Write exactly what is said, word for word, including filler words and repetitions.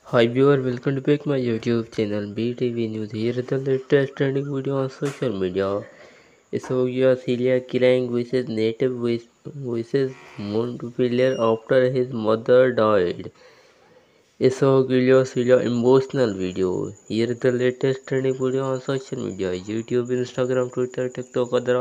Hi viewer, welcome to back my YouTube channel B T V News. Here is the latest trending video on social media. Issiaga Sylla crying wishes native wish- wishes Montpellier after his mother died. Issiaga Sylla emotional video. Here is the latest trending video on social media. YouTube, Instagram, Twitter, TikTok, other